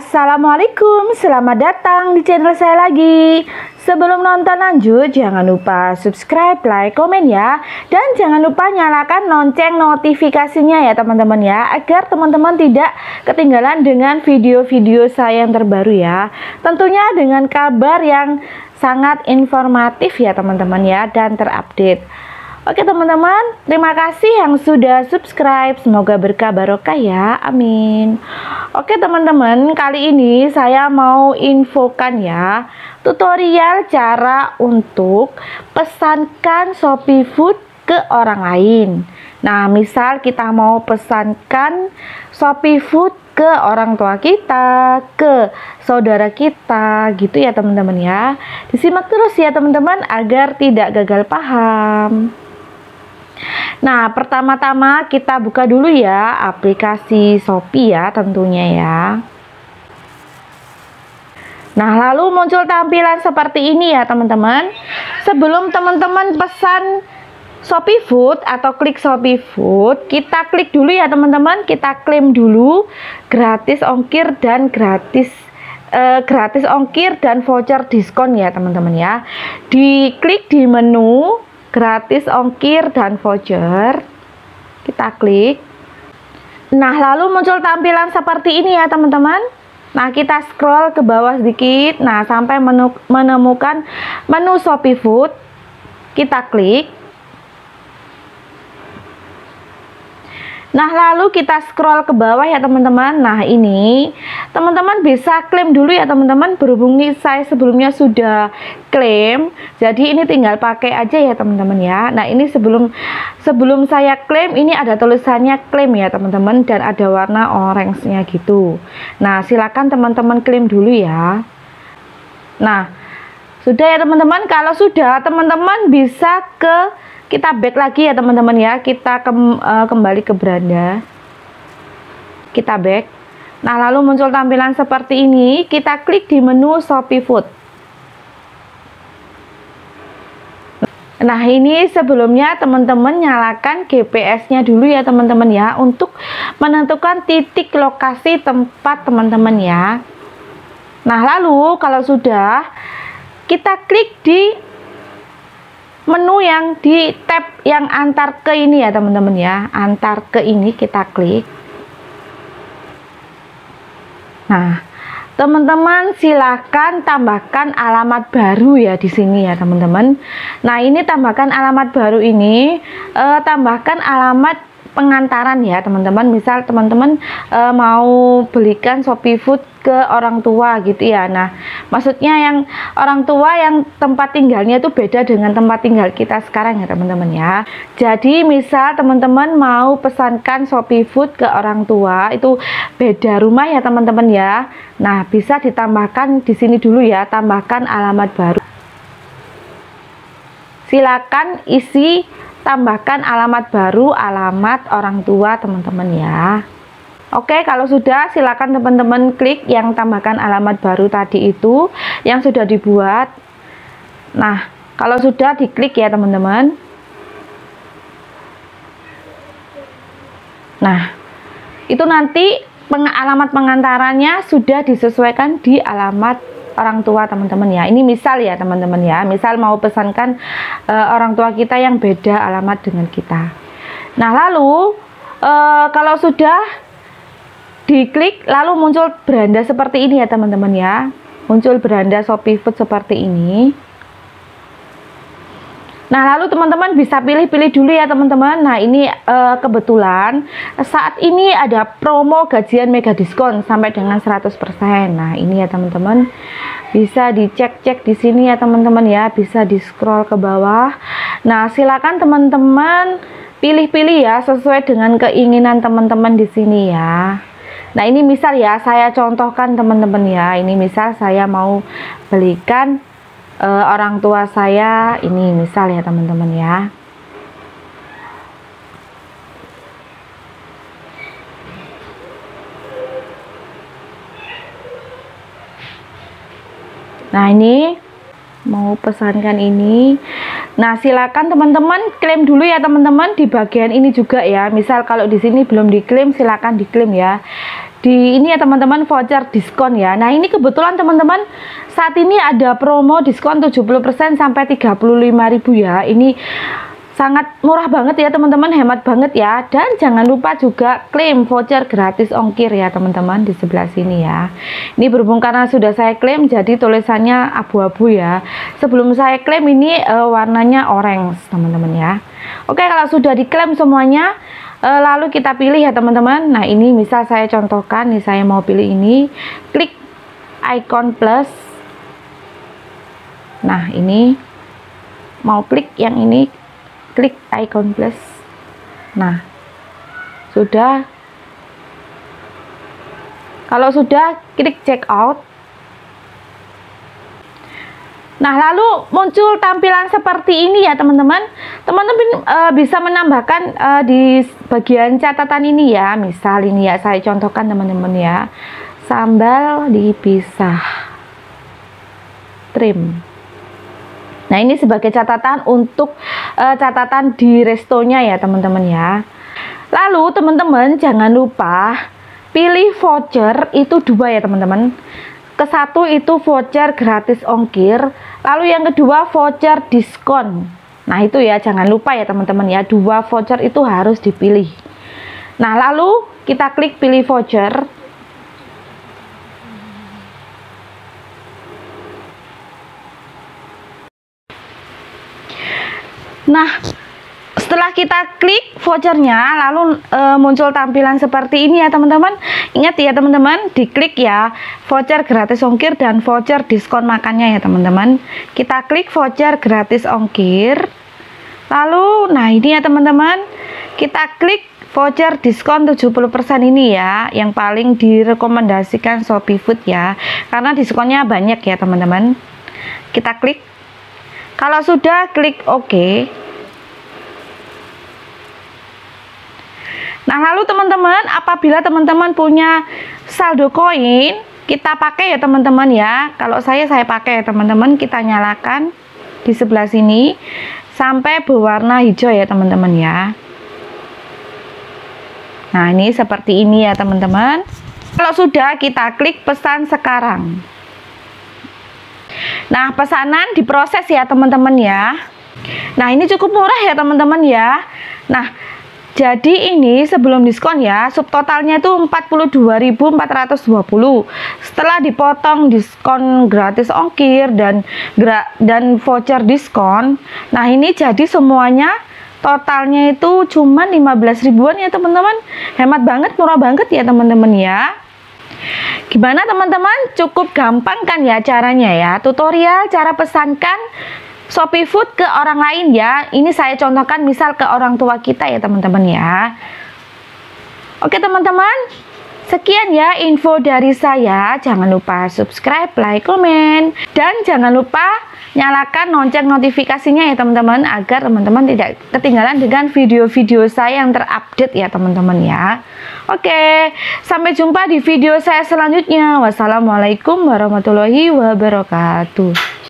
Assalamualaikum, selamat datang di channel saya lagi. Sebelum nonton lanjut, jangan lupa subscribe, like, komen ya. Dan jangan lupa nyalakan lonceng notifikasinya ya teman-teman ya, agar teman-teman tidak ketinggalan dengan video-video saya yang terbaru ya. Tentunya dengan kabar yang sangat informatif ya teman-teman ya, dan terupdate. Oke teman-teman, terima kasih yang sudah subscribe, semoga berkah barokah ya, amin. Oke teman-teman, kali ini saya mau infokan ya, tutorial cara untuk pesankan Shopee Food ke orang lain. Nah, misal kita mau pesankan Shopee Food ke orang tua kita, ke saudara kita gitu ya teman-teman ya. Disimak terus ya teman-teman agar tidak gagal paham. Nah, pertama-tama kita buka dulu ya aplikasi Shopee ya tentunya ya. Nah, lalu muncul tampilan seperti ini ya teman-teman. Sebelum teman-teman pesan Shopee Food atau klik Shopee Food, kita klik dulu ya teman-teman. Kita klaim dulu gratis ongkir dan gratis ongkir dan voucher diskon ya teman-teman ya. Diklik di menu gratis ongkir dan voucher, kita klik. Nah, lalu muncul tampilan seperti ini ya teman-teman. Nah, kita scroll ke bawah sedikit. Nah, sampai menemukan menu Shopee Food, kita klik. Nah, lalu kita scroll ke bawah ya teman-teman. Nah, ini teman-teman bisa klaim dulu ya teman-teman. Berhubung nih saya sebelumnya sudah klaim, jadi ini tinggal pakai aja ya teman-teman ya. Nah, ini sebelum saya klaim, ini ada tulisannya klaim ya teman-teman, dan ada warna orange-nya gitu. Nah, silakan teman-teman klaim dulu ya. Nah, sudah ya teman-teman. Kalau sudah, teman-teman bisa kita back lagi ya teman-teman ya. Kita kembali ke beranda, kita back. Nah, lalu muncul tampilan seperti ini. Kita klik di menu Shopee Food. Nah, ini sebelumnya teman-teman nyalakan GPS-nya dulu ya teman-teman ya, untuk menentukan titik lokasi tempat teman-teman ya. Nah, lalu kalau sudah, kita klik di menu yang di tab yang antar ke ini ya teman-teman ya. Antar ke ini kita klik. Nah, teman-teman silahkan tambahkan alamat baru ya di sini ya teman-teman. Nah, ini tambahkan alamat baru ini, tambahkan alamat pengantaran ya teman-teman. Misal teman-teman mau belikan Shopee Food ke orang tua gitu ya. Nah, maksudnya yang orang tua yang tempat tinggalnya itu beda dengan tempat tinggal kita sekarang ya teman-teman ya. Jadi misal teman-teman mau pesankan Shopee Food ke orang tua, itu beda rumah ya teman-teman ya. Nah, bisa ditambahkan di sini dulu ya, tambahkan alamat baru. Silakan isi, tambahkan alamat baru, alamat orang tua teman-teman ya. Oke, kalau sudah silakan teman-teman klik yang tambahkan alamat baru tadi itu yang sudah dibuat. Nah, kalau sudah diklik ya teman-teman. Nah, itu nanti alamat pengantarannya sudah disesuaikan di alamat orang tua teman-teman ya. Ini misal ya teman-teman ya, misal mau pesankan orang tua kita yang beda alamat dengan kita. Nah, lalu kalau sudah diklik, lalu muncul beranda seperti ini ya teman-teman ya. Muncul beranda Shopee Food seperti ini. Nah, lalu teman-teman bisa pilih-pilih dulu ya teman-teman. Nah, ini kebetulan saat ini ada promo gajian mega diskon sampai dengan 100%. Nah, ini ya teman-teman. Bisa dicek-cek di sini ya teman-teman ya. Bisa di scroll ke bawah. Nah, silakan teman-teman pilih-pilih ya sesuai dengan keinginan teman-teman di sini ya. Nah, ini misal ya, saya contohkan teman-teman ya. Ini misal saya mau belikan orang tua saya, ini misal ya teman-teman ya. Nah, ini mau pesankan ini. Nah, silakan teman-teman klaim dulu ya teman-teman di bagian ini juga ya. Misal kalau di sini belum diklaim, silakan diklaim ya. di ini ya teman-teman, voucher diskon ya. Nah ini kebetulan teman-teman saat ini ada promo diskon 70% sampai 35.000 ya. Ini sangat murah banget ya teman-teman, hemat banget ya. Dan jangan lupa juga klaim voucher gratis ongkir ya teman-teman di sebelah sini ya. Ini berhubung karena sudah saya klaim jadi tulisannya abu-abu ya. Sebelum saya klaim ini warnanya orange teman-teman ya. Oke, kalau sudah diklaim semuanya, lalu kita pilih ya teman-teman. Nah ini misal saya contohkan nih, saya mau pilih ini, klik icon plus. Nah ini mau klik yang ini, klik icon plus. Nah sudah, kalau sudah klik check out. Nah lalu muncul tampilan seperti ini ya teman-teman. Teman-teman bisa menambahkan di bagian catatan ini ya. Misal ini ya, saya contohkan teman-teman ya, sambal dipisah trim. Nah ini sebagai catatan untuk catatan di restonya ya teman-teman ya. Lalu teman-teman jangan lupa pilih voucher itu 2 ya teman-teman. Ke-1 itu voucher gratis ongkir, lalu yang kedua voucher diskon. Nah itu ya, jangan lupa ya teman-teman ya, 2 voucher itu harus dipilih. Nah lalu kita klik pilih voucher. Nah setelah kita klik vouchernya, lalu muncul tampilan seperti ini ya teman-teman. Ingat ya teman-teman, diklik ya voucher gratis ongkir dan voucher diskon makannya ya teman-teman. Kita klik voucher gratis ongkir. Lalu nah ini ya teman-teman, kita klik voucher diskon 70% ini ya, yang paling direkomendasikan Shopee Food ya, karena diskonnya banyak ya teman-teman. Kita klik. Kalau sudah, klik OK. Nah lalu teman-teman, apabila teman-teman punya saldo koin, kita pakai ya teman-teman ya. Kalau saya pakai ya teman-teman, kita nyalakan di sebelah sini sampai berwarna hijau ya teman-teman ya. Nah ini seperti ini ya teman-teman. Kalau sudah, kita klik pesan sekarang. Nah pesanan diproses ya teman-teman ya. Nah ini cukup murah ya teman-teman ya. Nah jadi ini sebelum diskon ya, subtotalnya itu 42.420. Setelah dipotong diskon gratis ongkir dan voucher diskon, nah ini jadi semuanya totalnya itu cuma 15 ribuan ya teman-teman. Hemat banget, murah banget ya teman-teman ya. Gimana teman-teman? Cukup gampang kan ya caranya ya. Tutorial cara pesankan Shopee Food ke orang lain ya. Ini saya contohkan misal ke orang tua kita ya teman-teman ya. Oke teman-teman, sekian ya info dari saya. Jangan lupa subscribe, like, komen, dan jangan lupa nyalakan lonceng notifikasinya ya teman-teman, agar teman-teman tidak ketinggalan dengan video-video saya yang terupdate ya teman-teman ya. Oke, sampai jumpa di video saya selanjutnya. Wassalamualaikum warahmatullahi wabarakatuh.